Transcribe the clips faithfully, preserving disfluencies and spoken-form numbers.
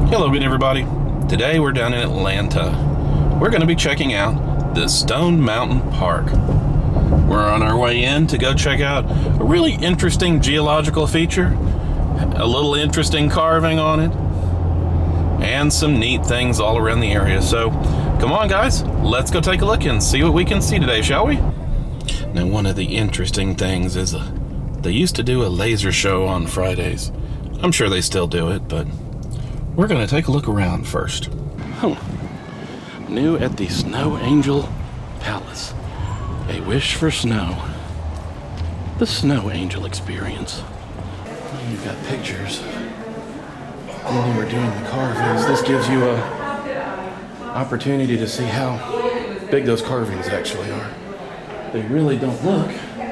Hello again, everybody. Today we're down in Atlanta. We're going to be checking out the Stone Mountain Park. We're on our way in to go check out a really interesting geological feature, a little interesting carving on it, and some neat things all around the area. So come on, guys, let's go take a look and see what we can see today, shall we? Now, one of the interesting things is uh, they used to do a laser show on Fridays. I'm sure they still do it, but we're going to take a look around first. Oh, new at the Snow Angel Palace. A wish for snow. The Snow Angel experience. You've got pictures when they were doing the carvings. This gives you a opportunity to see how big those carvings actually are. They really don't look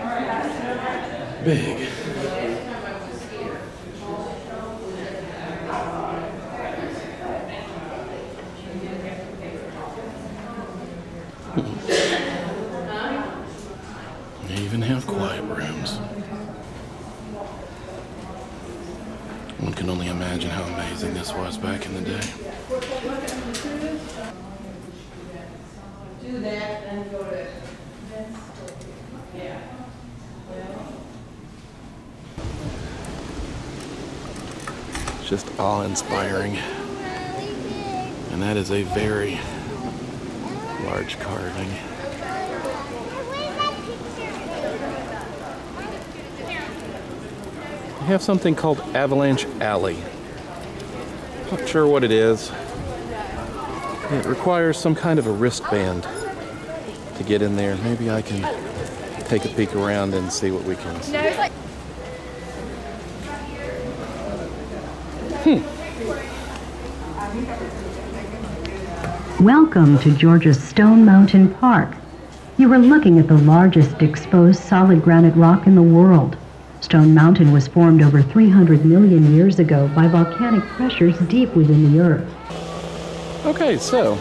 big. They even have quiet rooms. One can only imagine how amazing this was back in the day. Do that and go to yeah. It's just awe-inspiring. And that is a very large carving. We have something called Avalanche Alley. Not sure what it is. It requires some kind of a wristband to get in there. Maybe I can take a peek around and see what we can see. Hmm. Welcome to Georgia's Stone Mountain Park. You are looking at the largest exposed solid granite rock in the world. Stone Mountain was formed over three hundred million years ago by volcanic pressures deep within the earth. Okay, so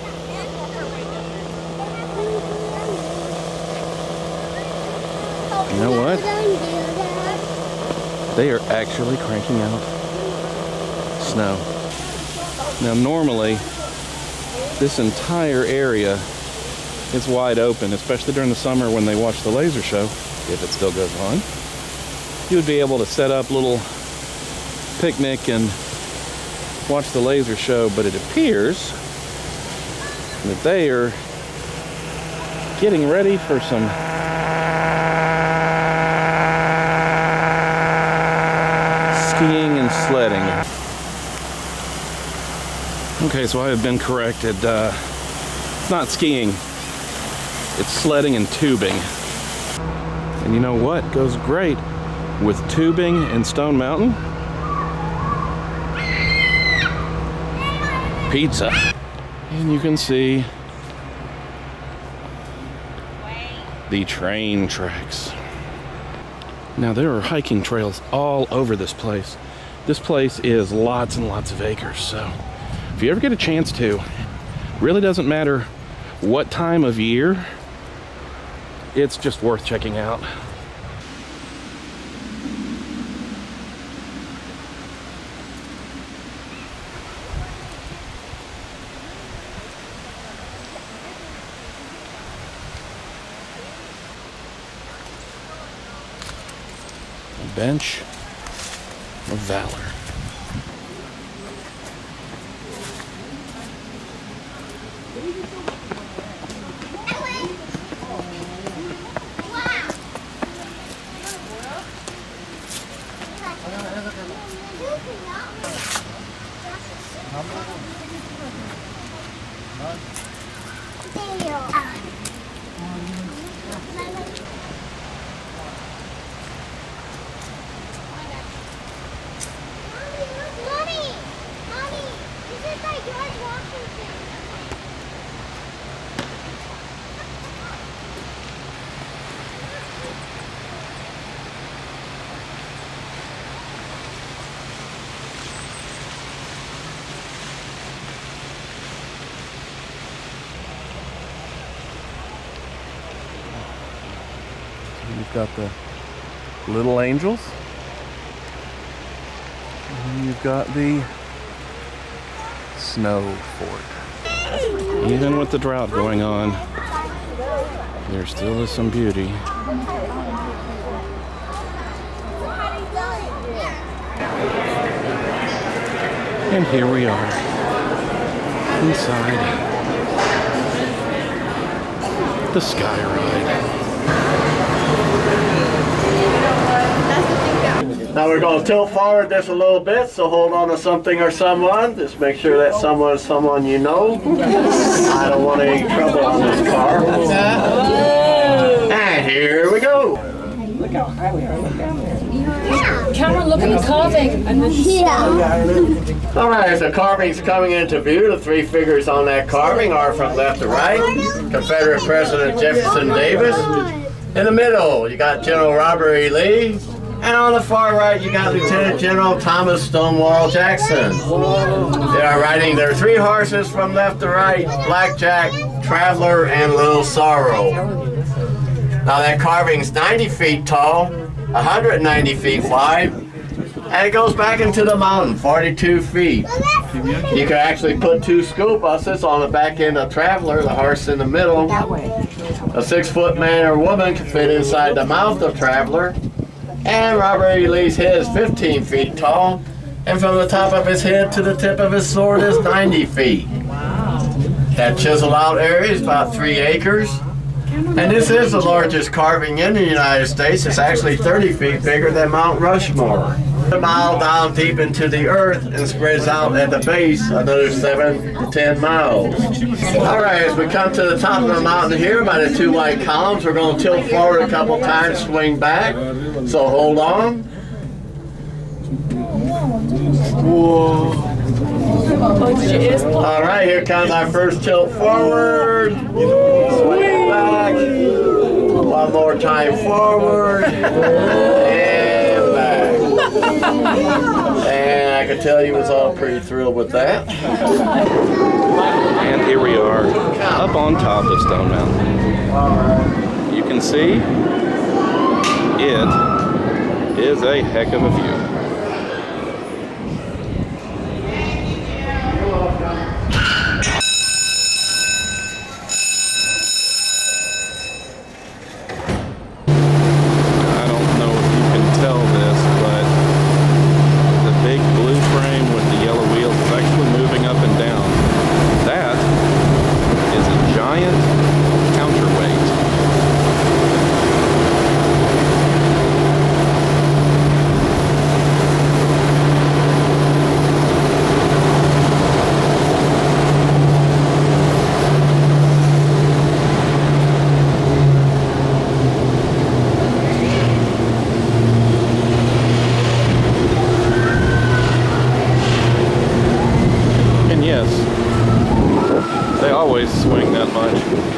you know what? They are actually cranking out snow. Now, normally, this entire area is wide open, especially during the summer when they watch the laser show, if it still goes on. You would be able to set up a little picnic and watch the laser show, but it appears that they are getting ready for some skiing and sledding. Okay, so I have been corrected. Uh, it's not skiing, it's sledding and tubing. And you know what goes great with tubing in Stone Mountain? Pizza. And you can see the train tracks. Now, there are hiking trails all over this place. This place is lots and lots of acres, so if you ever get a chance to, really doesn't matter what time of year, it's just worth checking out. Bench of Valor. You've got the little angels. And you've got the snow fort. Even with the drought going on, there still is some beauty. And here we are, inside the Sky Ride. Now we're going to tilt forward just a little bit, so hold on to something or someone. Just make sure that someone is someone you know. I don't want any trouble on this car. And here we go. Cameron, look at the carving. And then yeah. All right, so carving's coming into view. The three figures on that carving are from left to right. Confederate President Jefferson Davis. In the middle, you got General Robert E. Lee. And on the far right, you got Lieutenant General Thomas Stonewall Jackson. They are riding their three horses from left to right, Blackjack, Traveler, and Little Sorrow. Now that carving's ninety feet tall, one hundred ninety feet wide, and it goes back into the mountain, forty-two feet. You can actually put two school buses on the back end of Traveler, the horse in the middle. A six-foot man or woman can fit inside the mouth of Traveler. And Robert E. Lee's head is fifteen feet tall, and from the top of his head to the tip of his sword is ninety feet. That chiseled out area is about three acres. And this is the largest carving in the United States. It's actually thirty feet bigger than Mount Rushmore. A mile down deep into the earth and spreads out at the base another seven to ten miles. All right, as we come to the top of the mountain here by the two white columns, we're going to tilt forward a couple times, swing back. So hold on. Whoa. All right, here comes our first tilt forward. Swing back. One more time forward. And back. And I can tell you was all pretty thrilled with that. And here we are, up on top of Stone Mountain. You can see it is a heck of a view. Swing that much.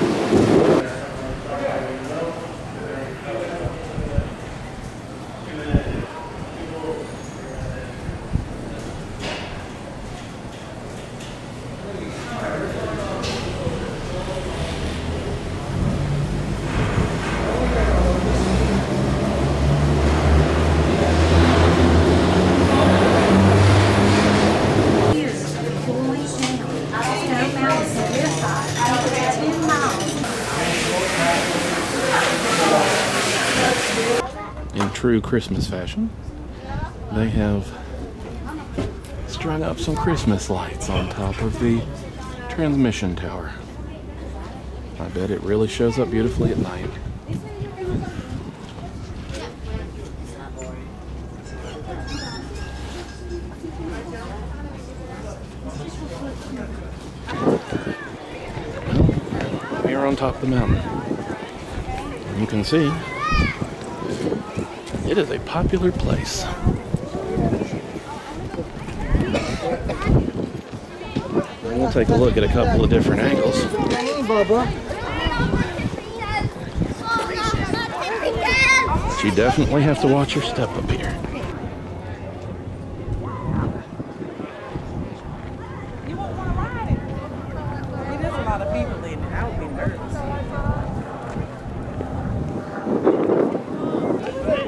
In true Christmas fashion, they have strung up some Christmas lights on top of the transmission tower. I bet it really shows up beautifully at night. We are on top of the mountain. You can see it is a popular place. We'll take a look at a couple of different angles. But you definitely have to watch your step up here. You won't want to ride it. There's a lot of people in it. I would be nervous.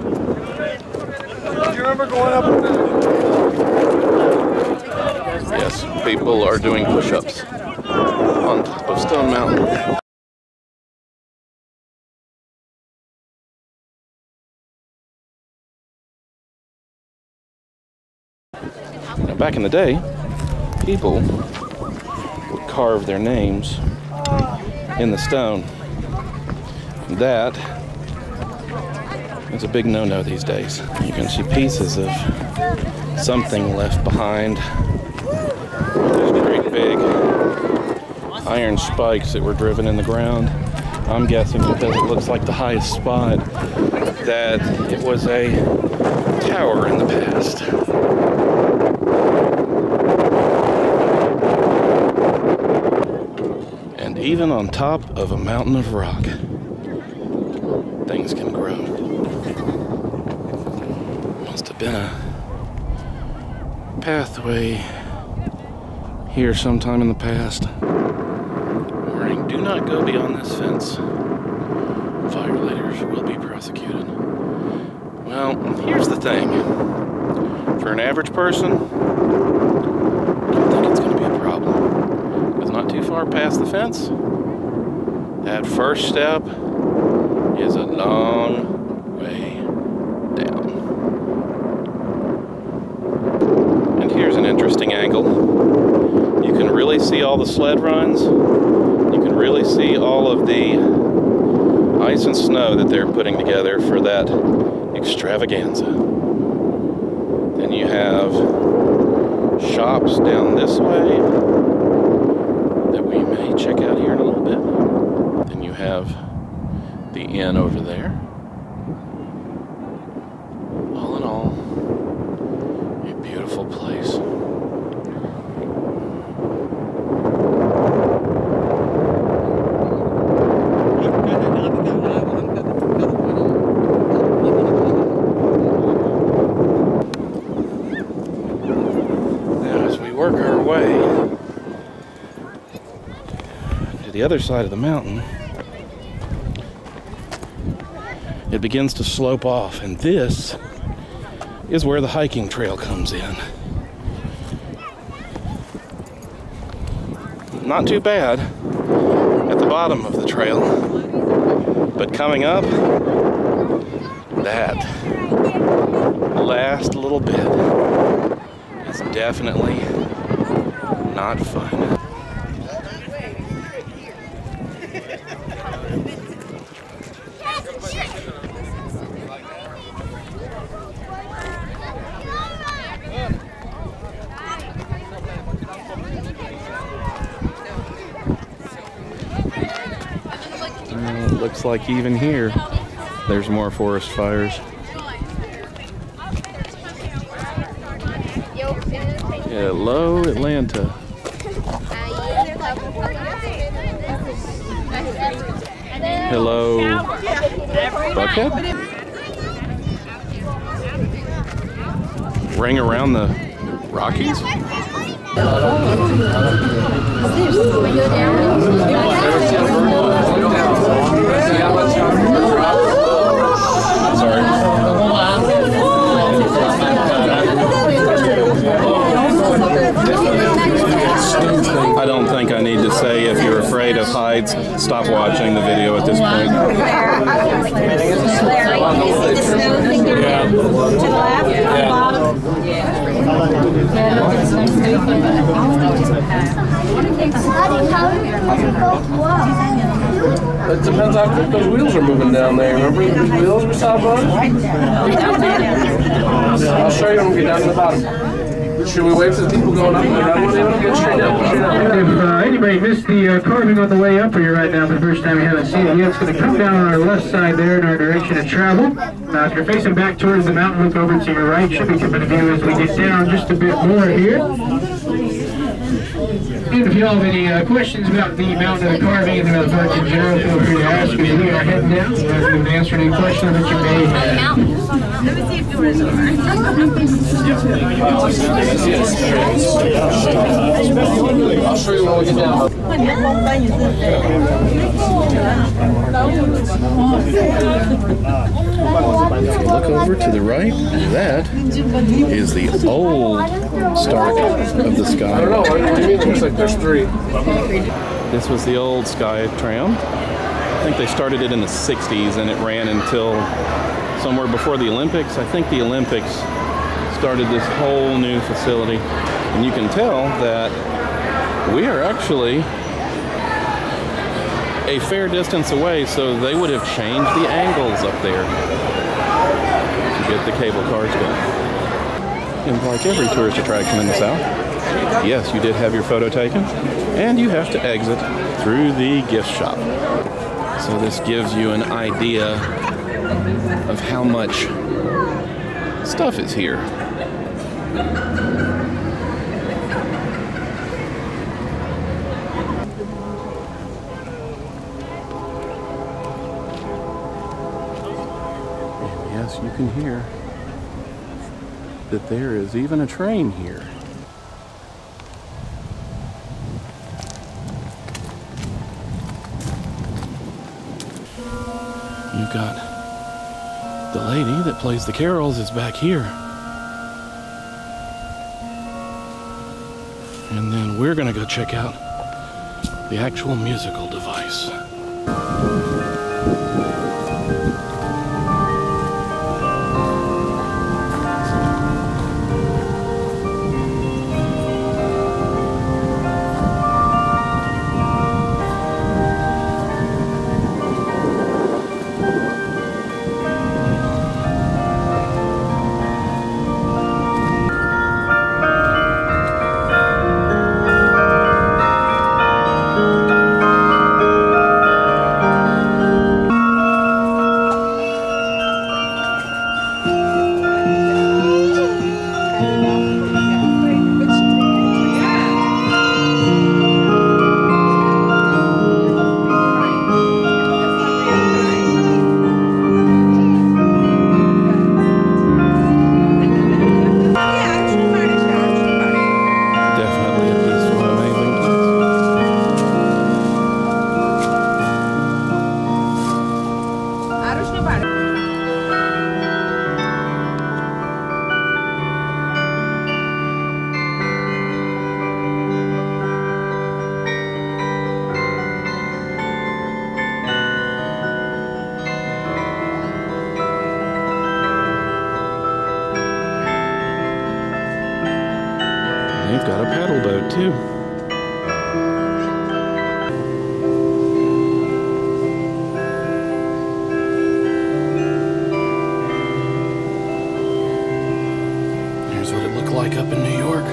Do you remember going up? Yes, these people are doing push-ups on top of Stone Mountain. Now, back in the day, people would carve their names in the stone. That is a big no-no these days. You can see pieces of something left behind. There's great big iron spikes that were driven in the ground. I'm guessing because it looks like the highest spot that it was a tower in the past. And even on top of a mountain of rock, things can grow. Must have been a pathway here sometime in the past. Warning, do not go beyond this fence. Violators will be prosecuted. Well, here's the thing. For an average person, I don't think it's going to be a problem. Because not too far past the fence, that first step is a long way down. And here's an interesting angle. You can really see all the sled runs. You can really see all of the ice and snow that they're putting together for that extravaganza. Then you have shops down this way that we may check out here in a little bit. Then you have the inn over there. All in all, a beautiful place. Work our way to the other side of the mountain, it begins to slope off, and this is where the hiking trail comes in. Not too bad at the bottom of the trail, but coming up, that last little bit is definitely not fun. Uh, looks like even here, there's more forest fires. Hello, Atlanta. Hello, Buckhead? Ring around the Rockies? Sorry. I don't think I need to say if you're afraid of heights, stop watching the video at this point. It depends how quick those wheels are moving down there. Remember those wheels we saw, bud? I'll show you when we get down to the bottom. Should we wait for the people going up? I want to get straight up. Straight up. If uh, anybody missed the uh, carving on the way up, or you're right now for the first time, you haven't seen it yet, it's going to come down on our left side there in our direction of travel. Now, if you're facing back towards the mountain, look over to your right. Should be coming to view as we get down just a bit more here. And if you all have any uh, questions about the mountain of the carving and about the park in general, feel free to ask as we are heading down. We'll have to answer any questions that you may have. Let me see if yours are. I'll show you when we get down. If you look over to the right, that is the old start of the Sky. I don't know. What do you mean? It looks like there's three. This was the old Sky Tram. I think they started it in the sixties and it ran until somewhere before the Olympics. I think the Olympics started this whole new facility. And you can tell that we are actually a fair distance away, so they would have changed the angles up there to get the cable cars going. And like every tourist attraction in the South, yes, you did have your photo taken, and you have to exit through the gift shop. So this gives you an idea of how much stuff is here. Yes, you can hear that there is even a train here. You've got the lady that plays the carols is back here. And then we're gonna go check out the actual musical device. They've got a paddle boat too. Here's what it looked like up in New York.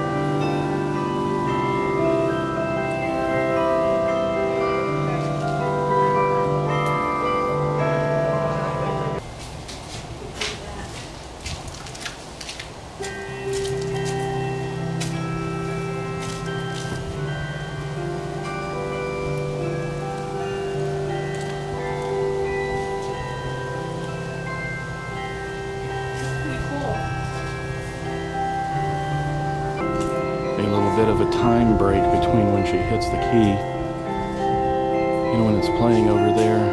Bit of a time break between when she hits the key and when it's playing over there.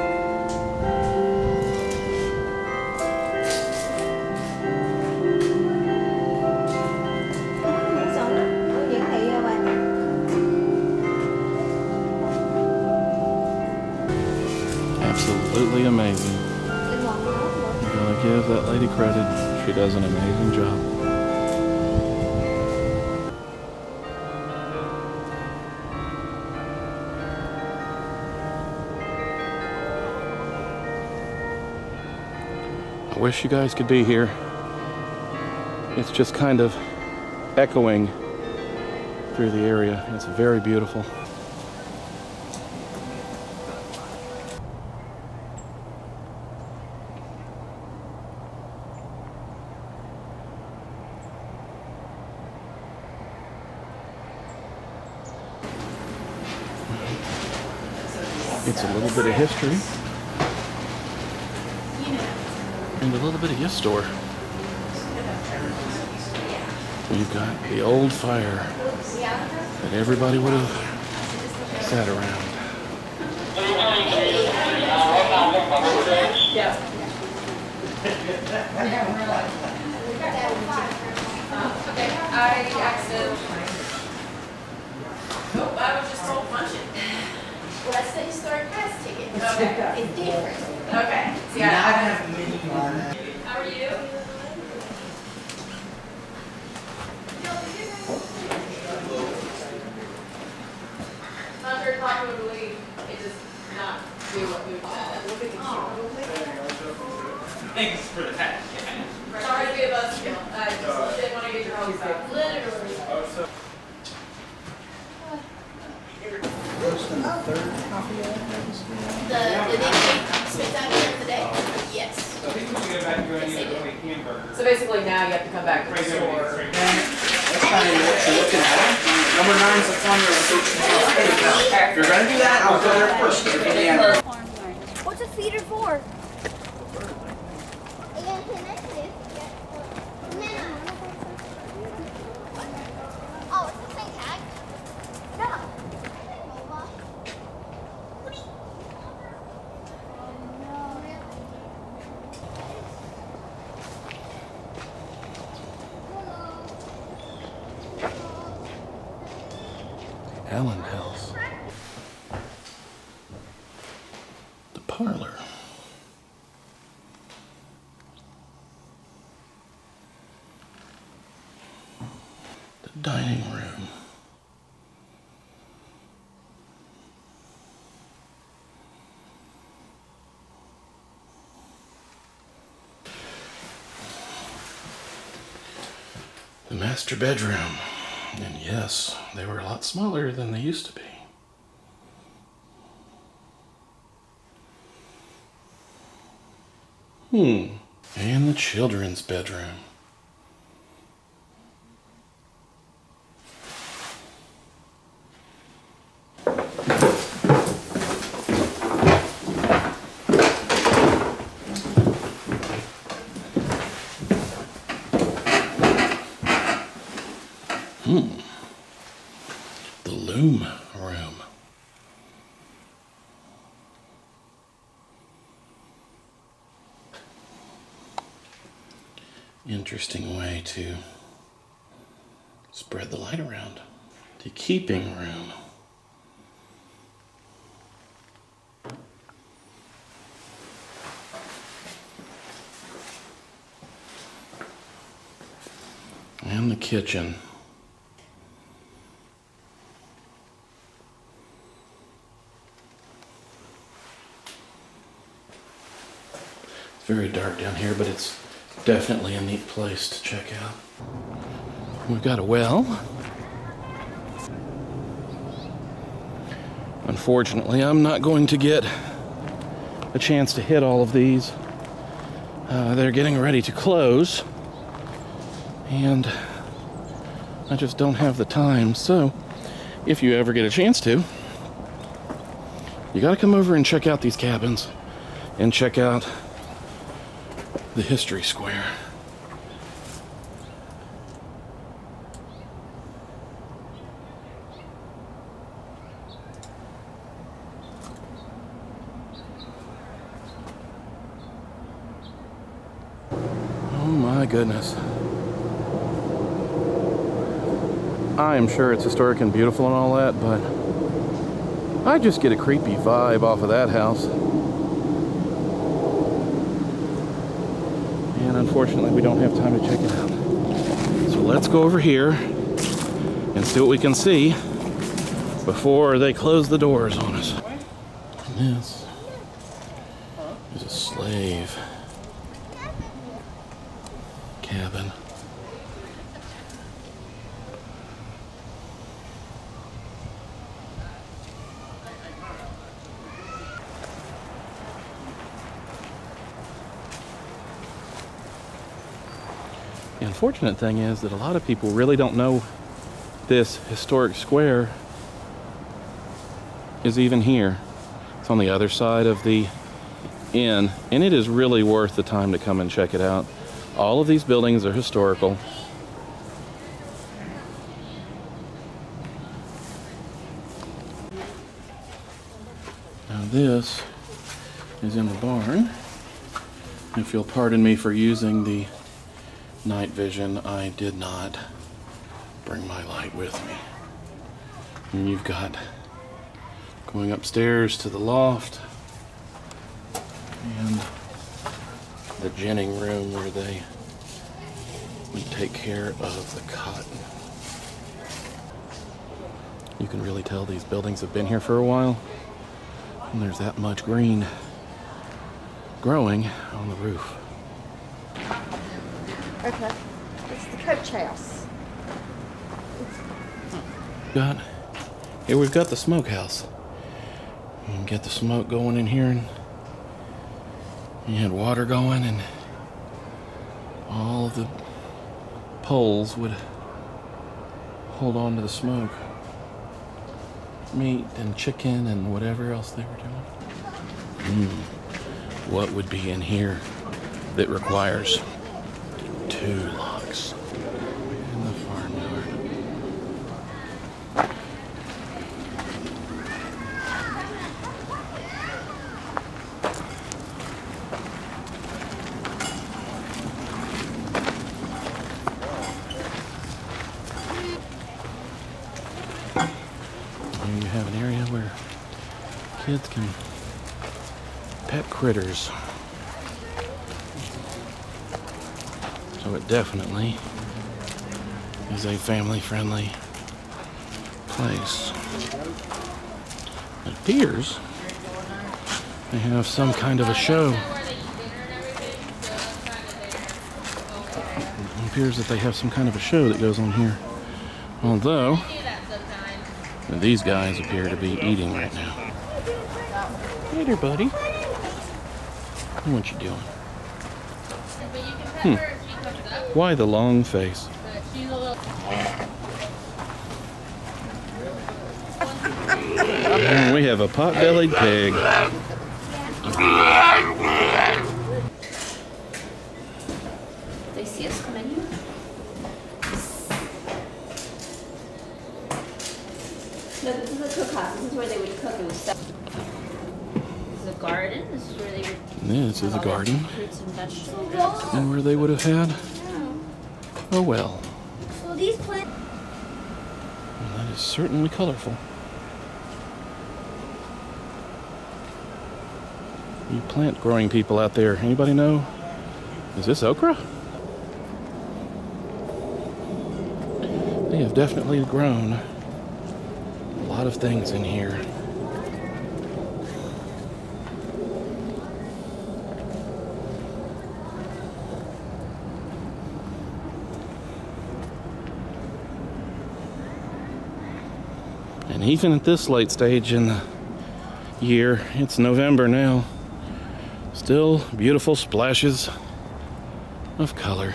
Absolutely amazing. I'm gonna give that lady credit. She does an amazing job. I wish you guys could be here. It's just kind of echoing through the area. It's very beautiful. It's a little bit of history. And a little bit of gift store. We've got the old fire that everybody would have sat around. Yeah. Okay, I accidentally. Nope, I was just told punch it. Well, that's the historic pass ticket. Okay. It's different. Okay. So yeah, I have a mini one. How are you? Not very popular to leave. It does not do what we Thanks for the hat. Sorry to be a buzzkill. I just didn't want to get your hopes up. Literally. The, the big spectacular today? Yes. So people should go back and go and get a hamburger. So basically now you have to come back to the store. That's kind of what you're looking at. Number nine's the fun rotation. If you're gonna do that, I'll go there first. What's a feeder for? Oh, it's the same tag? No. Allen House. The parlor. The dining room. The master bedroom. And yes, they were a lot smaller than they used to be. Hmm. And the children's bedroom. Hmm. The loom room. Interesting way to spread the light around. The keeping room. And the kitchen. It's very dark down here, but it's definitely a neat place to check out. We've got a well. Unfortunately, I'm not going to get a chance to hit all of these. Uh, they're getting ready to close, and I just don't have the time. So, if you ever get a chance to, you gotta come over and check out these cabins and check out the History Square. Oh my goodness. I am sure it's historic and beautiful and all that, but I just get a creepy vibe off of that house. And unfortunately, we don't have time to check it out. So let's go over here and see what we can see before they close the doors on us. And this is a slave cabin. The unfortunate thing is that a lot of people really don't know this historic square is even here. It's on the other side of the inn, and it is really worth the time to come and check it out. All of these buildings are historical. Now this is in the barn. If you'll pardon me for using the night vision, I did not bring my light with me. And you've got going upstairs to the loft and the ginning room where they would take care of the cotton. You can really tell these buildings have been here for a while, and there's that much green growing on the roof. Okay, it's the coach house. Got here we've got the smokehouse. You can get the smoke going in here, and you had water going, and all of the poles would hold on to the smoke. Meat and chicken and whatever else they were doing. Mm. What would be in here that requires two locks in the farmyard? Here you have an area where kids can pet critters. So it definitely is a family-friendly place. It appears they have some kind of a show. It appears that they have some kind of a show that goes on here. Although, these guys appear to be eating right now. Hey there, buddy. What you doing? Hmm. Why the long face? And we have a pot-bellied pig. They see us come in here? No, this is a cookhouse. This is where they would cook. It was stuff. This is a garden. This is where they would. Yeah, this is a garden. Fruits and vegetables. And where they would have had a well. Well, these plants. Well, that is certainly colorful. You plant growing people out there, anybody know? Is this okra? They have definitely grown a lot of things in here. And even at this late stage in the year, it's November now, still beautiful splashes of color.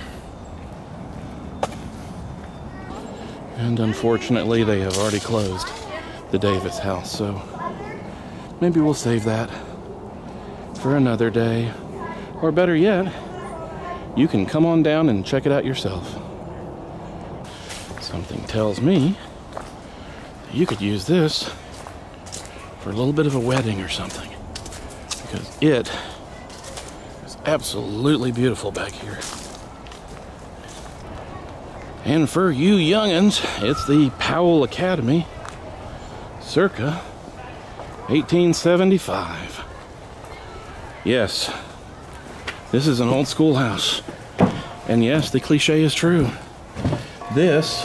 And unfortunately, they have already closed the Davis house, so maybe we'll save that for another day. Or better yet, you can come on down and check it out yourself. Something tells me you could use this for a little bit of a wedding or something, because it is absolutely beautiful back here. And for you youngins, it's the Powell Academy, circa eighteen seventy-five. Yes, this is an old schoolhouse. And yes, the cliche is true. This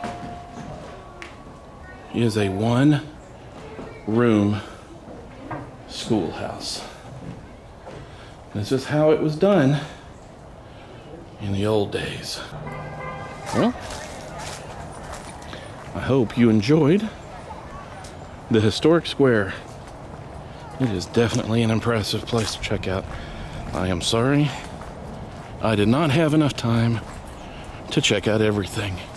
is a one-room schoolhouse. This is how it was done in the old days. Well, I hope you enjoyed the historic square. It is definitely an impressive place to check out. I am sorry I did not have enough time to check out everything.